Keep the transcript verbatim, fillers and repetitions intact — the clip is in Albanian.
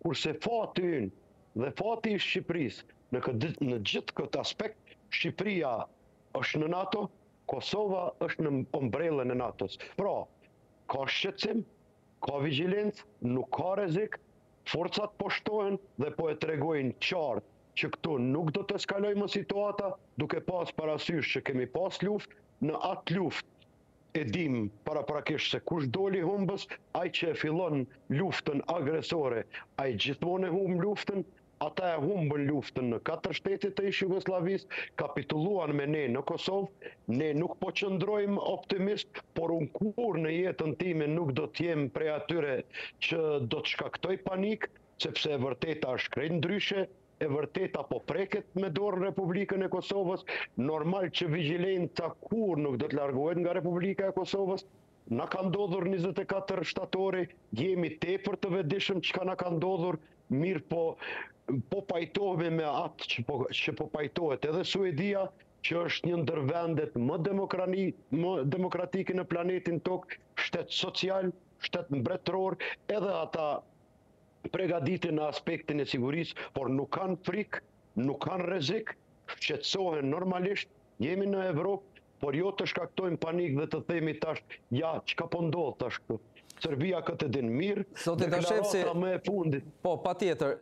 Kurse fati ynë dhe fati i Shqipërisë në, këtë, në gjithë këtë aspekt, Shqipëria është në NATO, Kosova është në ombrellën e NATO-s. Pra, ka shqetësim, ka vigjilencë, nuk ka rrezik, forcat po shtohen dhe po e tregojnë qartë që këtu nuk do të eskalojmë situata, duke pas parasysh që kemi pas luftë, në atë luftë e dim paraprakisht se kush doli humbës, ai që e fillon luftën agresore, ai gjithmonë e humb luftën, ata e humbën luftën në katër shtetet e ish Jugosllavisë, kapitulluan me ne në Kosovë, ne nuk po qëndrojmë optimist, por unë kur në jetën time nuk do t'jem prej atyre që do të shkaktoj panik, sepse e vërteta është krejt ndryshe, e vërteta po preket me dorë Republikën e Kosovës, normal që vigjilenca kur nuk do të largohet nga Republika e Kosovës, na ka ndodhur njëzet e katër shtatori, jemi tepër të vetëdijshëm çka na ka ndodhur, mirë po po pajtohemi me atë që po, që po pajtohet edhe Suedia, që është një ndër vendet më, më demokratike në planetin tokë, shtet social, shtet mbretëror, edhe ata përgatitur në aspektin e sigurisë, por nuk kanë frikë, nuk kanë rrezik, shqetësohen normalisht, jemi në Evropë, por jo të shkaktojmë panik dhe të themi tash, ja, çka po ndodh tash këtu. Serbia këtë din mirë, deklarata më e fundit. Po, patjetër.